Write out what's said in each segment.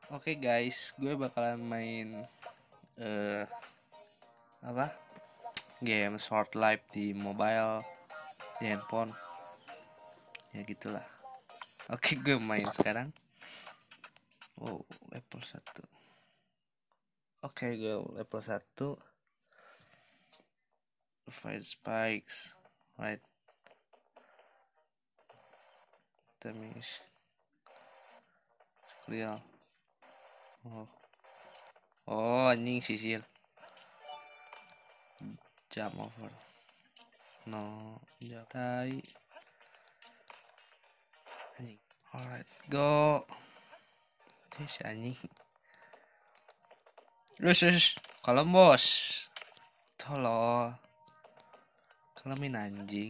Oke guys, gue bakalan main eh apa? Game Short Life di mobile, di handphone. Ya gitulah. Oke, gue main sekarang. Wow, level 1. Oke, gue level 1. Fight spikes. Right. Damage. Clear. Oh. Oh, anjing sisir. Jump over. No, tai. Anjing. Alright, go. Si anjing. Terus. Kalau bos. Tolong. Kalamin anjing.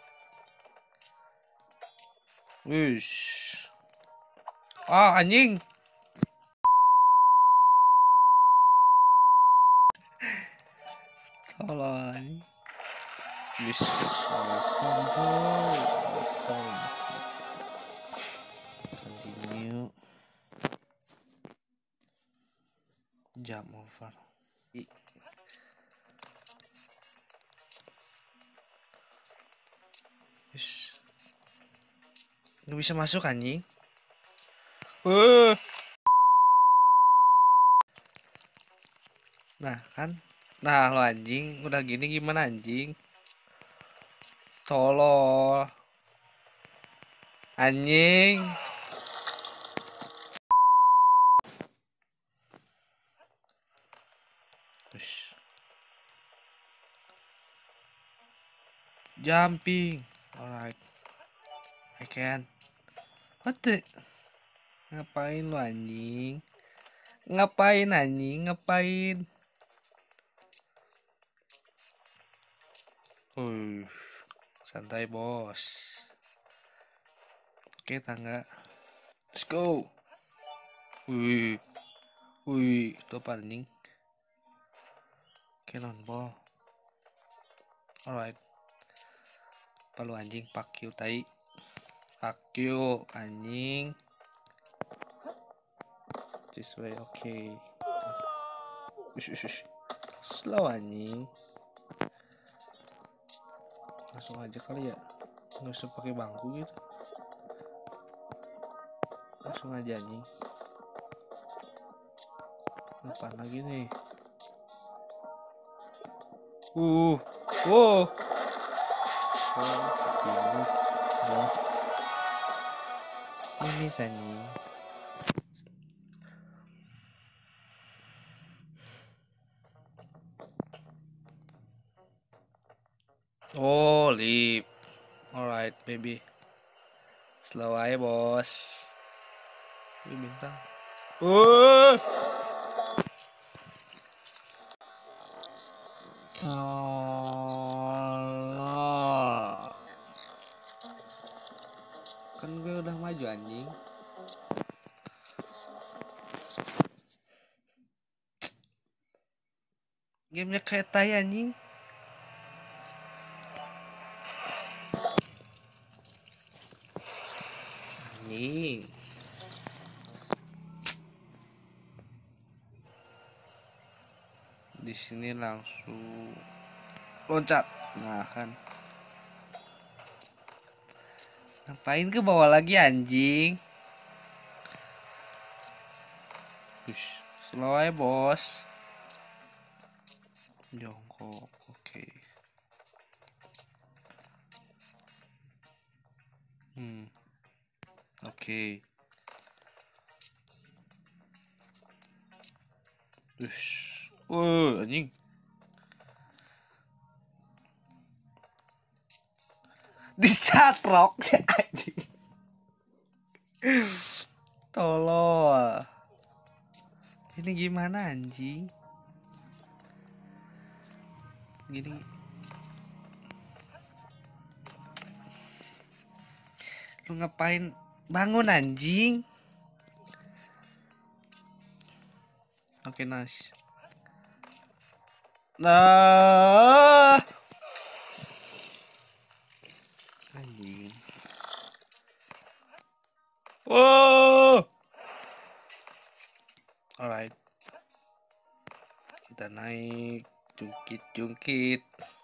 Wush. Ah, anjing. Tolong anjing. Wish. Awesome, bro. Awesome. Continue. Jump over. Wish. Nggak bisa masuk anjing. Nah kan. Nah lo anjing. Udah gini gimana anjing. Tolol. Anjing. Wish. Jumping. Alright. I can. What the? Ngapain lo anjing? Ngapain anjing? Ngapain? Santai bos. Oke tangga. Let's go. Wih, itu apa anjing? Cannonball. Alright. Palu anjing, fuck you tai. Fuck you anjing. This way, okay. Ush. Slow anjing. Langsung aja kali ya. Nggak usah pakai bangku gitu. Langsung aja anjing. Apaan lagi nih? Wow. Finish, bro. Finish anjing. Oh, leap. Alright, baby. Slow aja, bos. Ini bintang. Kan gue udah maju anjing. Gamenya kayak tai anjing. Anjing. Di sini langsung loncat. Nah kan. Ngapain ke bawah lagi anjing? Slow aja bos. Jongkok, oke. Oke. Anjing. Disatrok si anjing. Tolol. Ini gimana anjing? Gini. Lu ngapain bangun anjing? Oke, nice. Nah. Anjing. Wow. Alright, kita naik, jungkit.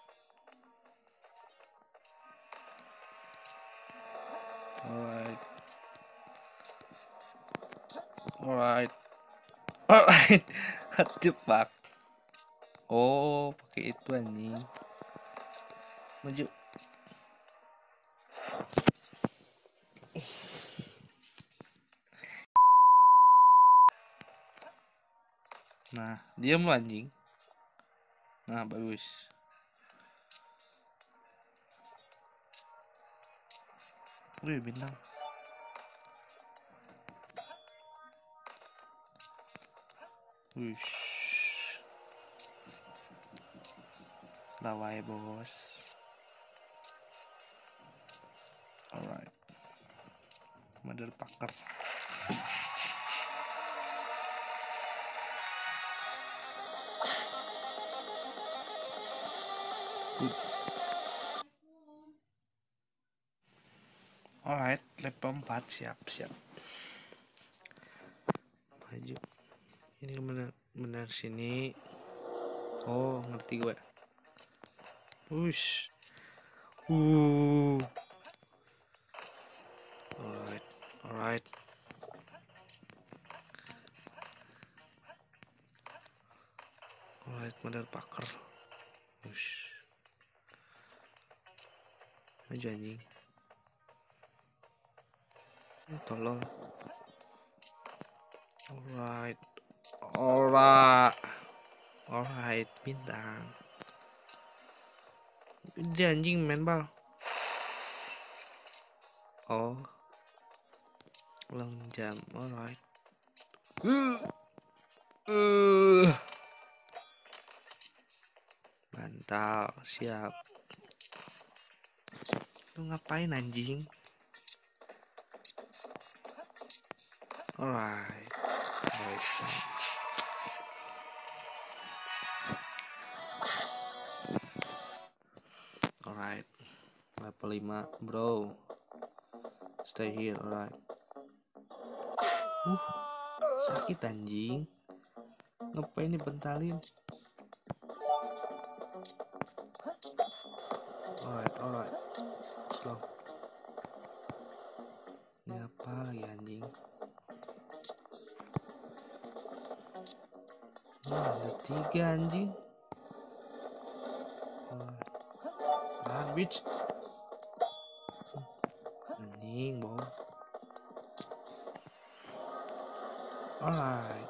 Alright. What the fuck? Oh, pakai itu anjing. Maju. Nah, diam lu anjing. Nah, bagus. Wih, bintang. Wush. Lawai bos. Alright. Motherfucker. Good. Alright, level 4 siap. Maju. Ini benar sini. Oh, ngerti gue. Wush. Alright. Motherfucker. Wush. Maju anjing. Tolong. Alright, bintang. Dia anjing main bal. Oh, long jam. Alright. Bantal, siap. Lu ngapain anjing? Alright. Nice. Alright. Level 5, bro. Stay here, alright. Sakit anjing. Ngapain dibentalin? Alright. Slow. Ini apa lagi anjing? Ada 3 anjing. Bitch. Anjing, bohong. Alright.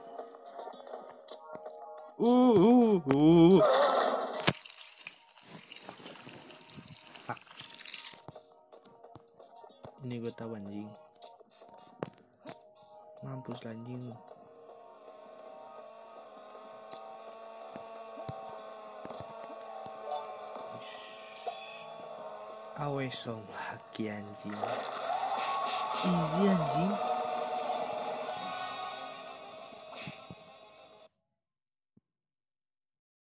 Fuck. Ini gue tahu anjing. Mampus anjing lu. Awe song lagi anjing. Easy anjing.